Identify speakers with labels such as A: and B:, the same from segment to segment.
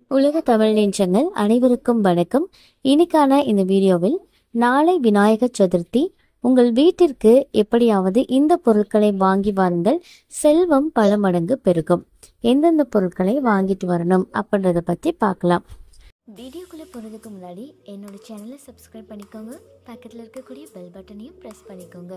A: உலக தமிழ் நெஞ்சங்கள் அனைவருக்கும் வணக்கம். இன்னைக்கான இந்த வீடியோவில் நாளை விநாயகர் சதுர்த்தி. உங்கள் வீட்டிற்கு எப்படியாவது இந்த பொருட்களை வாங்கி வாருங்கள், செல்வம் பல மடங்கு பெருகும். எந்தெந்த பொருட்களை வாங்கிட்டு வரணும் அப்படின்றத பத்தி பார்க்கலாம். வீடியோக்குள்ள போறதுக்கு முன்னாடி என்னோட சேனலை சப்ஸ்கிரைப் பண்ணிக்கோங்க, பக்கத்தில் இருக்கக்கூடிய பெல் பட்டனையும் பிரஸ் பண்ணிக்கோங்க.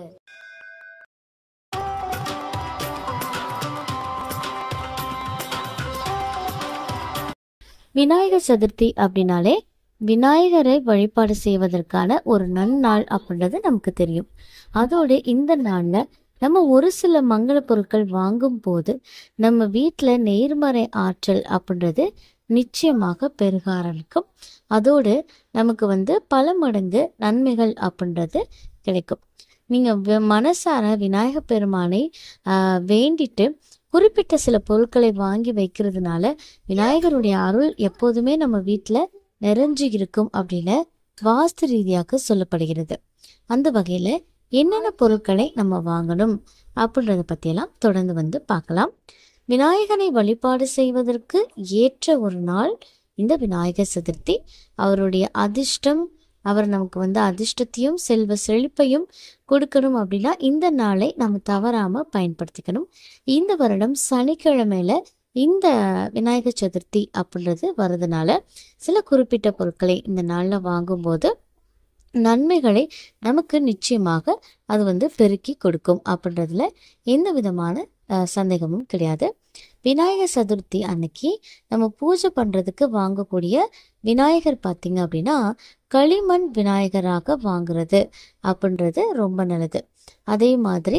A: விநாயகர் சதுர்த்தி அப்படின்னாலே விநாயகரை வழிபாடு செய்வதற்கான ஒரு நன்னாள் அப்படின்றது நமக்கு தெரியும். அதோடு இந்த நாள்ல நம்ம ஒரு சில மங்கள பொருட்கள் வாங்கும் போது நம்ம வீட்டுல நேர்மறை ஆற்றல் அப்படின்றது நிச்சயமாக பெருக ஆரம்பிக்கும். அதோடு நமக்கு பல மடங்கு நன்மைகள் அப்படின்றது கிடைக்கும். நீங்க மனசார விநாயகர் பெருமானை வேண்டிட்டு குறிப்பிட்ட சில பொருட்களை வாங்கி வைக்கிறதுனால விநாயகருடைய அருள் எப்போதுமே நம்ம வீட்டுல நிறைஞ்சு இருக்கும் அப்படின்னு வாஸ்து ரீதியாக சொல்லப்படுகிறது. அந்த வகையில என்னென்ன பொருட்களை நம்ம வாங்கணும் அப்படின்றத பத்தியெல்லாம் தொடர்ந்து பார்க்கலாம். விநாயகரை வழிபாடு செய்வதற்கு ஏற்ற ஒரு நாள் இந்த விநாயகர் சதுர்த்தி. அவருடைய அதிர்ஷ்டம், அவர் நமக்கு அதிர்ஷ்டத்தையும் செல்வ செழிப்பையும் கொடுக்கணும் அப்படின்னா இந்த நாளை நம்ம தவறாம பயன்படுத்திக்கணும். இந்த வருடம் சனிக்கிழமையில இந்த விநாயகர் சதுர்த்தி அப்படின்றது வர்றதுனால சில குறிப்பிட்ட பொருட்களை இந்த நாள்ல வாங்கும்போது நன்மைகளை நமக்கு நிச்சயமாக அது பெருக்கி கொடுக்கும் அப்படின்றதுல எந்த விதமான சந்தேகமும் கிடையாது. விநாயகர் சதுர்த்தி அன்னைக்கு நம்ம பூஜை பண்றதுக்கு வாங்கக்கூடிய விநாயகர் பார்த்தீங்க அப்படின்னா களிமண் விநாயகராக வாங்குறது அப்படின்றது ரொம்ப நல்லது. அதே மாதிரி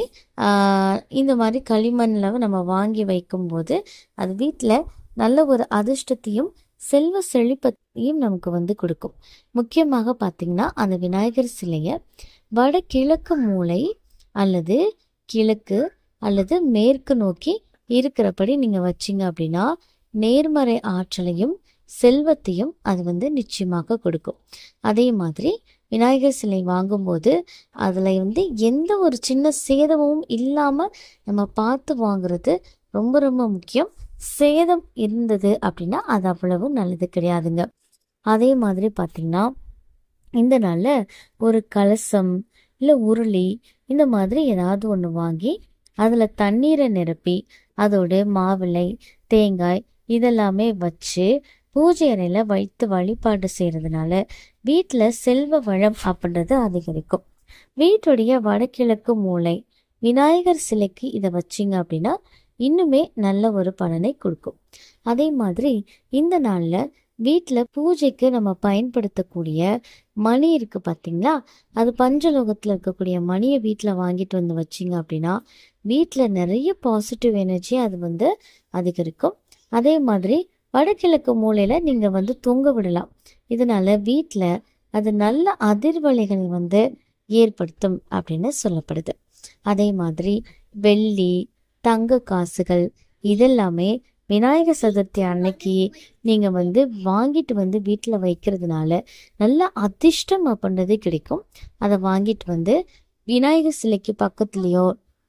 A: இந்த மாதிரி களிமண்ல நம்ம வாங்கி வைக்கும் போது அது வீட்டில் நல்ல ஒரு அதிர்ஷ்டத்தையும் செல்வ செழிப்பத்தையும் நமக்கு கொடுக்கும். முக்கியமாக பார்த்தீங்கன்னா அந்த விநாயகர் சிலையை வடகிழக்கு மூலை அல்லது கிழக்கு அல்லது மேற்கு நோக்கி இருக்கிறபடி நீங்க வச்சிங்க அப்படின்னா நேர்மறை ஆற்றலையும் செல்வத்தையும் அது நிச்சயமாக கொடுக்கும். அதே மாதிரி விநாயகர் சிலை வாங்கும்போது அதுல எந்த ஒரு சின்ன சேதமும் இல்லாம நம்ம பார்த்து வாங்குறது ரொம்ப ரொம்ப முக்கியம். சேதம் இருந்தது அப்படின்னா அது அவ்வளவு நல்லது கிடையாதுங்க. அதே மாதிரி பார்த்தீங்கன்னா இந்த நாள்ல ஒரு கலசம் இல்லை உருளி இந்த மாதிரி ஏதாவது ஒன்று வாங்கி அதுல தண்ணீரை நிரப்பி அதோடு மாவிளை தேங்காய் இதெல்லாமே வச்சு பூஜை அறையில வைத்து வழிபாடு செய்யறதுனால வீட்டுல செல்வ வளம் அப்படின்றது அதிகரிக்கும். வீட்டுடைய வடகிழக்கு மூலை விநாயகர் சிலைக்கு இதை வச்சிங்க அப்படின்னா இன்னுமே நல்ல ஒரு பலனை கொடுக்கும். அதே மாதிரி இந்த நாள்ல வீட்டுல பூஜைக்கு நம்ம பயன்படுத்தக்கூடிய மணி இருக்கு பார்த்தீங்களா, அது பஞ்சலோகத்துல இருக்கக்கூடிய மணியை வீட்டுல வாங்கிட்டு வந்து வச்சிங்க அப்படின்னா வீட்டுல நிறைய பாசிட்டிவ் எனர்ஜி அது அதிகரிக்கும். அதே மாதிரி வடகிழக்கு மூலையில நீங்க தொங்க விடலாம். இதனால வீட்டுல அது நல்ல அதிர்வலைகள் ஏற்படுத்தும் அப்படின்னு சொல்லப்படுது. அதே மாதிரி வெள்ளி தங்க காசுகள் இதெல்லாமே விநாயகர் சதுர்த்தி அன்னைக்கு நீங்க வாங்கிட்டு வீட்டுல வைக்கிறதுனால நல்ல அதிர்ஷ்டம் அப்படின்றது கிடைக்கும். அதை வாங்கிட்டு விநாயகர் சிலைக்கு பக்கத்துலயோ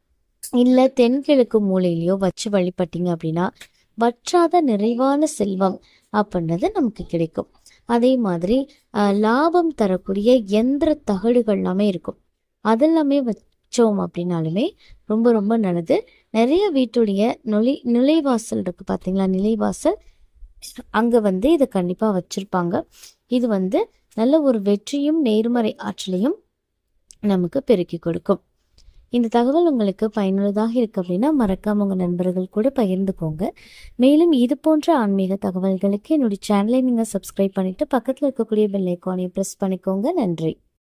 A: இல்ல தென்கிழக்கு மூலையிலயோ வச்சு வழிபட்டீங்க அப்படின்னா வற்றாத நிறைவான செல்வம் அப்படின்றது நமக்கு கிடைக்கும். அதே மாதிரி லாபம் தரக்கூடிய எந்திர தகடுகள் எல்லாமே இருக்கும், அதெல்லாமே வச்சோம் அப்படின்னாலுமே ரொம்ப ரொம்ப நல்லது. நிறைய வீட்டுடைய நிலைவாசல் இருக்கு பார்த்தீங்களா, நிலைவாசல் அங்க இதை கண்டிப்பா வச்சிருப்பாங்க. இது நல்ல ஒரு வெற்றியும் நேர்மறை ஆற்றலையும் நமக்கு பெருக்கி கொடுக்கும். இந்த தகவல் உங்களுக்கு பயனுள்ளதாக இருக்கு அப்படின்னா மறக்காம உங்க நண்பர்கள் கூட பகிர்ந்துக்கோங்க. மேலும் இது போன்ற ஆன்மீக தகவல்களுக்கு என்னுடைய சேனலை நீங்க சப்ஸ்கிரைப் பண்ணிட்டு பக்கத்துல இருக்கக்கூடிய பெல் ஐக்கானை பிரஸ் பண்ணிக்கோங்க. நன்றி.